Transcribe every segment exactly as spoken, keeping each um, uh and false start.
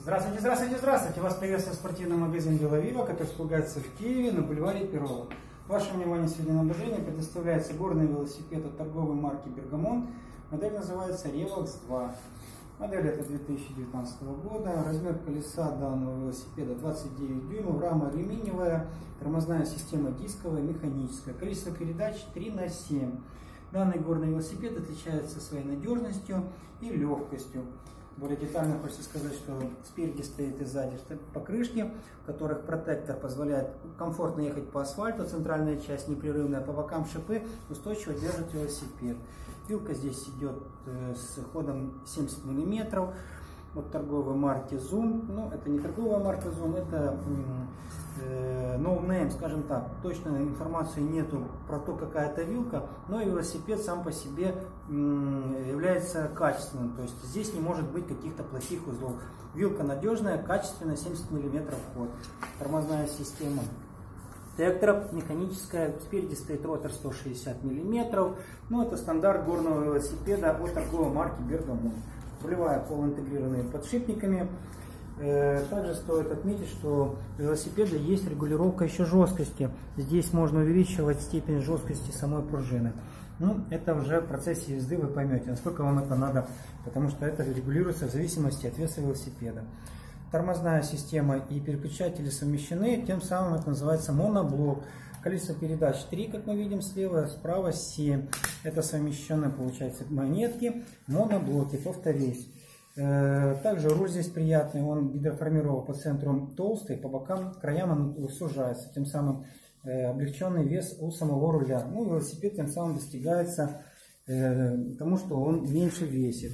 Здравствуйте, здравствуйте, здравствуйте! Вас приветствует спортивный магазин Белавива, который располагается в Киеве на бульваре Перова. Вашему вниманию сегодня на обозрение предоставляется горный велосипед от торговой марки Бергамон. Модель называется Revox два. Модель это две тысячи девятнадцатого года. Размер колеса данного велосипеда двадцать девять дюймов, рама алюминиевая, тормозная система дисковая, механическая. Количество передач три на семь. Данный горный велосипед отличается своей надежностью и легкостью. Более детально хочется сказать, что спереди стоит и сзади покрышки, в которых протектор позволяет комфортно ехать по асфальту, центральная часть непрерывная, по бокам шипы устойчиво держит велосипед. Вилка здесь идет с ходом семьдесят миллиметров от торговой марки Zoom. Ну, это не торговая марка Zoom, это э, no name, скажем так. Точной информации нету про то, какая это вилка, но велосипед сам по себе э, является качественным. То есть здесь не может быть каких-то плохих узлов. Вилка надежная, качественная, семьдесят миллиметров ход. Тормозная система Тектора, механическая, спереди стоит ротор сто шестьдесят миллиметров. Ну, это стандарт горного велосипеда от торговой марки Бергамон. Рулевая полуинтегрированная подшипниками. Также стоит отметить, что у велосипеда есть регулировка еще жесткости. Здесь можно увеличивать степень жесткости самой пружины. Ну, это уже в процессе езды вы поймете, насколько вам это надо, потому что это регулируется в зависимости от веса велосипеда. Тормозная система и переключатели совмещены, тем самым это называется моноблок. Количество передач три, как мы видим слева, справа семь. Это совмещенные, получается, монетки, моноблоки, повторюсь. Также руль здесь приятный, он гидроформирован по центру толстый, по бокам, краям он сужается, тем самым облегченный вес у самого руля. Ну, велосипед тем самым достигается тому, что он меньше весит.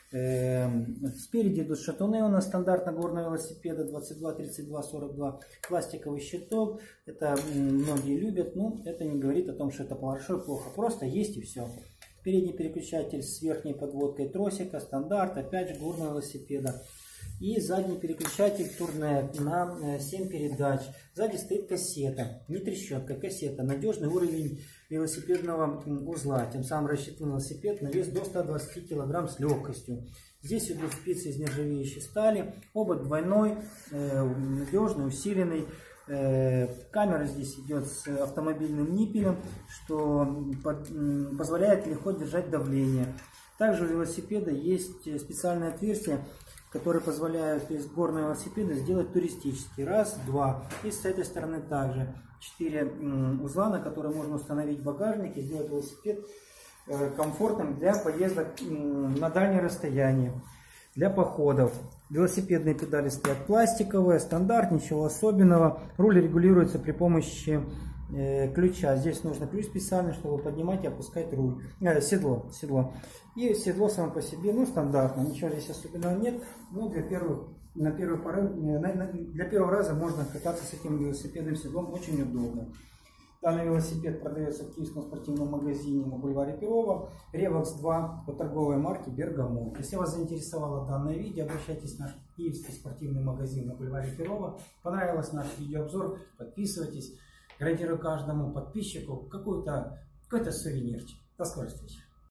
Спереди идут шатуны у нас стандартно горного велосипеда двадцать два, тридцать два, сорок два. Пластиковый щиток, это многие любят, но это не говорит о том, что это хорошо и плохо, просто есть и все. Передний переключатель с верхней подводкой тросика, стандарт, опять же горного велосипеда. И задний переключатель турнет на семь передач. Сзади стоит кассета, не трещотка, кассета. Надежный уровень велосипедного узла. Тем самым рассчитан велосипед на вес до ста двадцати килограмм с легкостью. Здесь идут спицы из нержавеющей стали. Обод двойной, надежный, усиленный. Камера здесь идет с автомобильным ниппелем, что позволяет легко держать давление. Также у велосипеда есть специальное отверстие, которые позволяют из горного велосипеда сделать туристический. Раз, два. И с этой стороны также четыре узла, на которые можно установить багажник и сделать велосипед комфортным для поездок на дальние расстояния, для походов. Велосипедные педали стоят пластиковые, стандарт, ничего особенного. Руль регулируется при помощи ключа. Здесь нужно ключ специальный, чтобы поднимать и опускать руль, э, седло, седло. И седло само по себе, ну, стандартно, ничего здесь особенного нет. Но для первых, на первый порыв, для первого раза можно кататься с этим велосипедным седлом, очень удобно. Данный велосипед продается в киевском спортивном магазине на бульваре Перова. Revox два по торговой марке Бергамон. Если вас заинтересовало данное видео, обращайтесь в наш киевский спортивный магазин на бульваре Перова. Понравилось наш видеообзор, подписывайтесь. Гарантирую каждому подписчику какой-то какой-то сувенирчик. До скорой встречи.